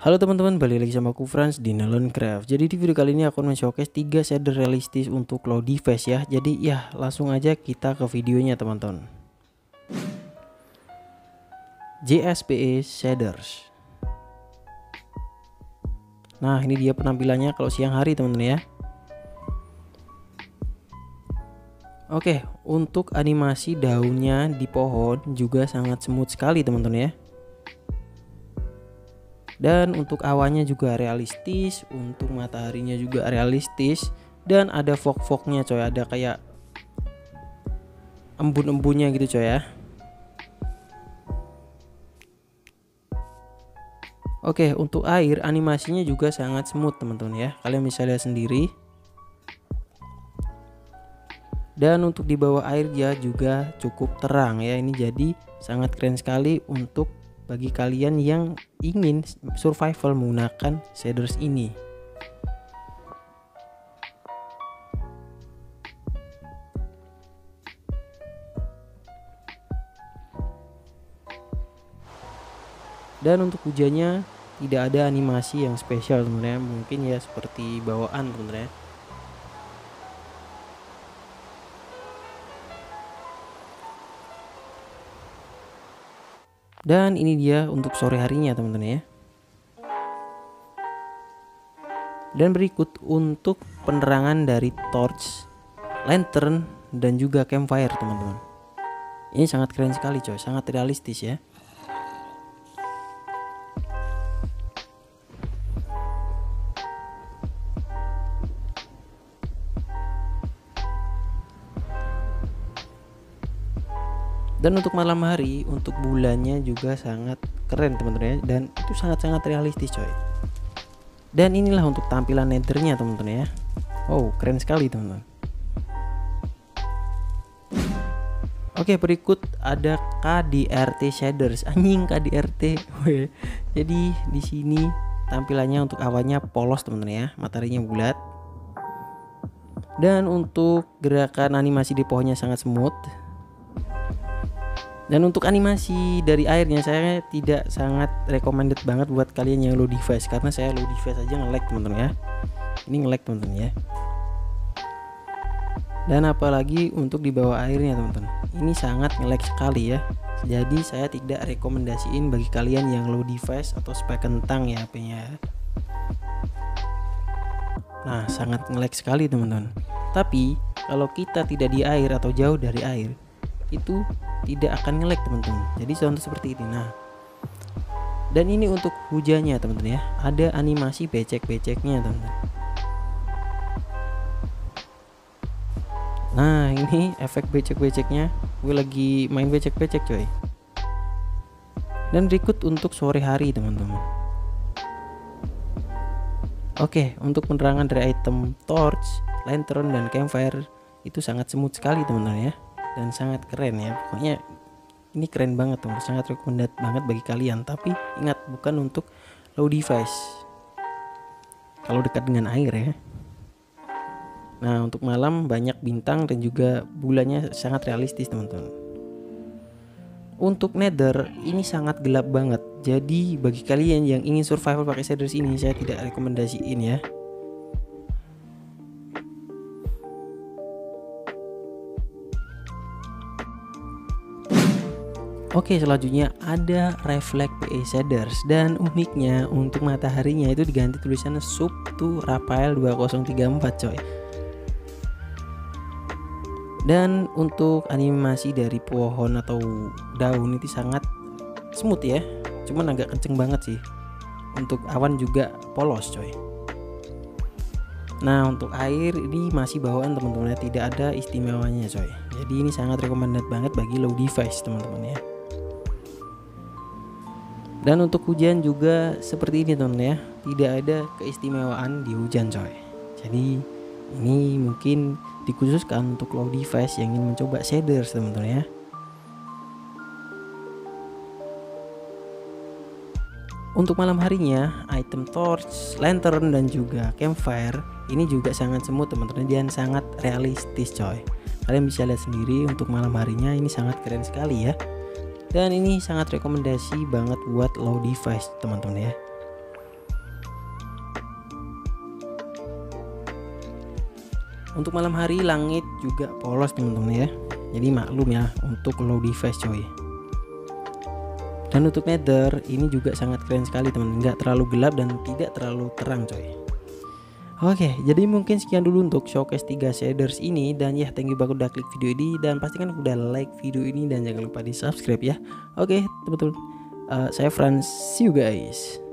Halo teman-teman, balik lagi sama aku Frans di Neloncraft. Jadi di video kali ini aku akan men-showcase 3 shader realistis untuk low device ya. Jadi ya langsung aja kita ke videonya teman-teman. JSPE shaders. Nah ini dia penampilannya kalau siang hari teman-teman ya. Oke, untuk animasi daunnya di pohon juga sangat smooth sekali teman-teman ya. Dan untuk awannya juga realistis, untuk mataharinya juga realistis, dan ada fog-fognya coy, ada kayak embun-embunnya gitu coy ya. Oke, untuk air animasinya juga sangat smooth teman-teman ya, kalian bisa lihat sendiri. Dan untuk di bawah air dia juga cukup terang ya, ini jadi sangat keren sekali untuk bagi kalian yang ingin survival menggunakan shaders ini. Dan untuk hujannya tidak ada animasi yang spesial sebenarnya, mungkin ya seperti bawaan sebenarnya. Dan ini dia untuk sore harinya teman-teman ya. Dan berikut untuk penerangan dari torch, lantern, dan juga campfire teman-teman. Ini sangat keren sekali coy, sangat realistis ya. Dan untuk malam hari, untuk bulannya juga sangat keren teman-teman ya, dan itu sangat-sangat realistis coy. Dan inilah untuk tampilan nethernya teman-teman ya. Wow, keren sekali teman-teman. Oke, berikut ada KDRT shaders. Anjing KDRT. Jadi di sini tampilannya untuk awannya polos teman-teman ya, mataharinya bulat. Dan untuk gerakan animasi di pohonnya sangat smooth. Dan untuk animasi dari airnya saya tidak sangat recommended banget buat kalian yang low device, karena saya low device aja nge-lag teman-teman ya. Ini nge-lag teman-teman ya. Dan apalagi untuk di bawah airnya teman-teman, ini sangat nge-lag sekali ya. Jadi saya tidak rekomendasiin bagi kalian yang low device atau spek kentang ya HP-nya. Nah sangat nge-lag sekali teman-teman. Tapi kalau kita tidak di air atau jauh dari air, itu tidak akan nge-lag teman-teman. Jadi contoh seperti ini. Nah, dan ini untuk hujannya teman-teman ya, ada animasi becek-beceknya teman-teman. Nah ini efek becek-beceknya, gue lagi main becek-becek coy. Dan berikut untuk sore hari teman-teman. Oke, untuk penerangan dari item torch, lantern, dan campfire itu sangat smooth sekali teman-teman ya, dan sangat keren ya. Pokoknya ini keren banget teman, sangat recommended banget bagi kalian. Tapi ingat, bukan untuk low device, kalau dekat dengan air ya. Nah untuk malam banyak bintang dan juga bulannya sangat realistis teman-teman. Untuk nether ini sangat gelap banget, jadi bagi kalian yang ingin survival pakai shaders ini saya tidak rekomendasiin ya. Oke, selanjutnya ada reflect PE shaders, dan uniknya untuk mataharinya itu diganti tulisannya sub to Rafael 2034 coy. Dan untuk animasi dari pohon atau daun itu sangat smooth ya, cuman agak kenceng banget sih. Untuk awan juga polos coy. Nah untuk air ini masih bawaan teman-teman, tidak ada istimewanya coy. Jadi ini sangat recommended banget bagi low device teman-teman ya. Dan untuk hujan juga seperti ini teman-teman ya, tidak ada keistimewaan di hujan coy. Jadi ini mungkin dikhususkan untuk low device yang ingin mencoba shaders teman-teman ya. Untuk malam harinya, item torch, lantern, dan juga campfire ini juga sangat smooth teman-teman, dan sangat realistis coy. Kalian bisa lihat sendiri untuk malam harinya ini sangat keren sekali ya. Dan ini sangat rekomendasi banget buat low device teman-teman ya. Untuk malam hari langit juga polos teman-teman ya, jadi maklum ya untuk low device coy. Dan untuk nether ini juga sangat keren sekali teman, nggak terlalu gelap dan tidak terlalu terang coy. Oke, jadi mungkin sekian dulu untuk showcase 3 shaders ini. Dan ya, thank you banget udah klik video ini, dan pastikan udah like video ini dan jangan lupa di subscribe ya. Oke teman-teman, saya Frans, see you guys.